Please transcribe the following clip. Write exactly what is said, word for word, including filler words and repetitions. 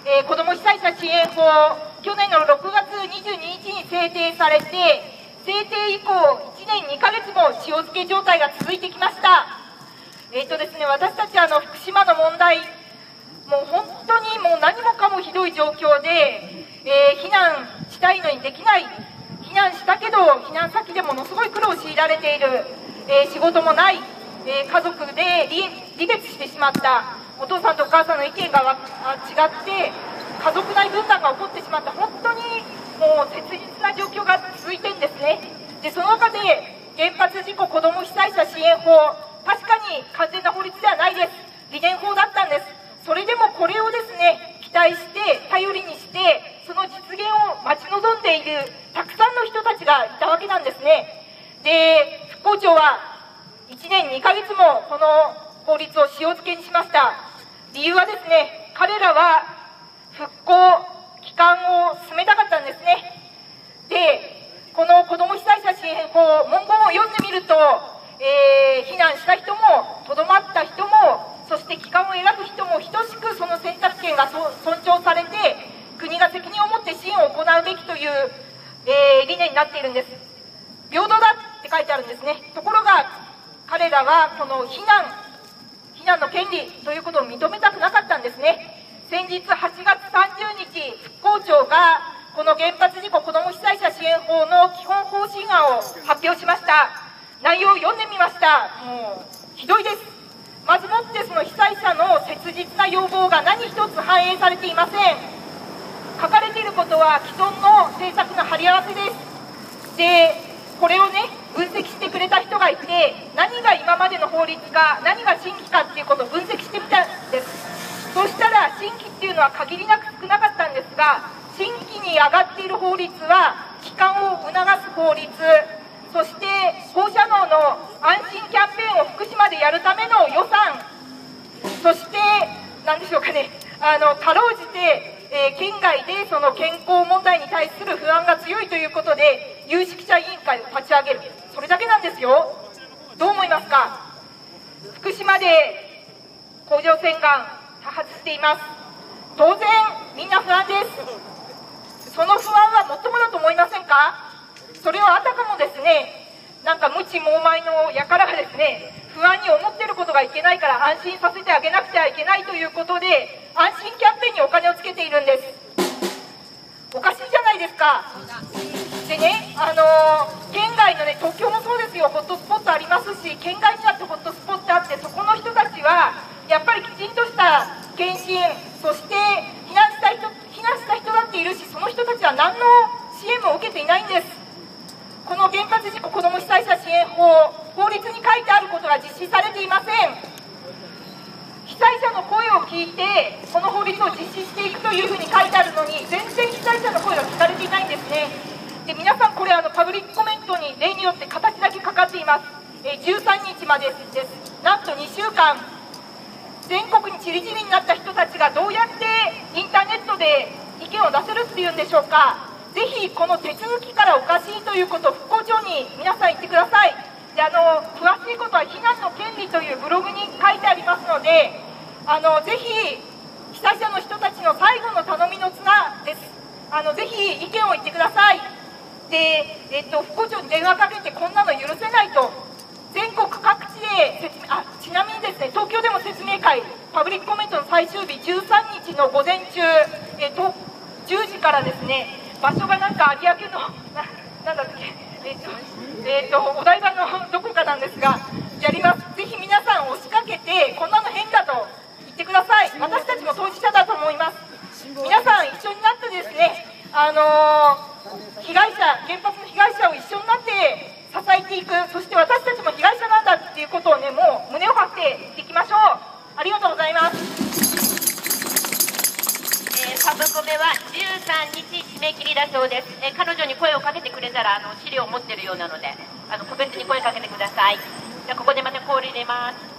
えー、子ども被災者支援法、去年のろくがつにじゅうににちに制定されて、制定以降、いちねんにかげつも塩漬け状態が続いてきました。えーとですね、私たちあの福島の問題、もう本当にもう何もかもひどい状況で、えー、避難したいのにできない、避難したけど避難先でものすごい苦労を強いられている、えー、仕事もない、えー、家族で離別してしまった、お父さんとお母さんの意見が違って家族内分断が起こってしまった、本当にもう切実な状況が続いてるんですね。でその中で原発事故子ども被災者支援法、確かに完全な法律ではないです。理念法だったんです。それでもこれをですね、期待して頼りにしてその実現を待ち望んでいるたくさんの人たちがいたわけなんですね。で復興庁はいちねんにかげつもこの法律を塩漬けにしました。理由はですね、彼らは復興期間を進めたかったんですね。でこの子ども被災者支援法文言を読んでみると、えー、避難した人もとどまった人もそして帰還を選ぶ人も等しくその選択権が尊重されて国が責任を持って支援を行うべきという、えー、理念になっているんです。平等だって書いてあるんですね。ところが彼らはこの避難避難の権利ということを認めたくなかったんですね。先日はちがつさんじゅうにち復興庁がこの原発事故子ども被災者支援法の基本方針案を発表しました。内容を読んでみました。もうひどいです。まずもってその被災者の切実な要望が何一つ反映されていません。書かれていることは既存の政策の張り合わせです。でこれをね分析してくれた人がいて、何が今までの法律か何が新規かっていうことを分析してみたんです。そしたら新規っていうのは限りなく少なかったんですが、新規に上がっている法律は帰還を促す法律、そして放射能の安心キャンペーンを福島でやるための予算、そして何でしょうかね、あのかろうじて、えー、県外でその健康問題に対する不安が強いということで有識者委員会を立ち上げる、それだけなんですよ。どう思いますか。福島で甲状腺がん多発しています。当然みんな不安です。その不安はもっともだと思いませんか。それをあたかもですね、なんか無知猛昧の輩がですね、不安に思っていることがいけないから安心させてあげなくてはいけないということで安心キャンペーンにお金をつけているんです。おかしいじゃないですか。でね、あのー、県外のね、東京もそうですよ、ホットスポットありますし、県外にだってホットスポットあって、そこの人たちはやっぱりきちんとした検診、そして避難した人避難した人だっているし、その人たちは何の支援も受けていないんです。この原発事故子ども被災者支援法、法律に書いてあることが実施されていません。被災者の声を聞いてこの法律を実施していくというふうに書いてあるのに、全然被災者の声が聞かれていないんですね。で皆さんこれあのパブリックコメントに例によって形だけかかっています。えじゅうさんにちまでです。なんとにしゅうかん全国にちりぢりになった人たちがどうやってインターネットで意見を出せるっていうんでしょうか。ぜひこの手続きからおかしいということを復興庁に皆さん言ってください。であの詳しいことは避難の権利というブログに書いてありますので、あのぜひ被災者の人たちの最後の頼みの綱です。あのぜひ意見を言ってください。で、えっと、復興庁に電話かけてこんなの許せないと全国各地で説明、あちなみにですね、東京でも説明会、パブリックコメントの最終日じゅうさんにちの午前中、えっと、じゅうじからですね、場所がなんか有明の な, なんだっけ、えっとえっと、お台場のどこかなんですがやります。ぜひ皆さん押しかけてこんなの変だと言ってください。私たちも当事者だと思います。皆さん一緒になってですね、あのー、被害者原発の被害者を一緒になって支えていく、そして私たちも被害者なんだっていうことをね、もう胸を張っていっていきましょう。ありがとうございます。 サブコメはじゅうさんにち締め切りだそうです。え彼女に声をかけてくれたらあの資料を持ってるようなので、あの個別に声かけてください。じゃあここでまたコール入れます。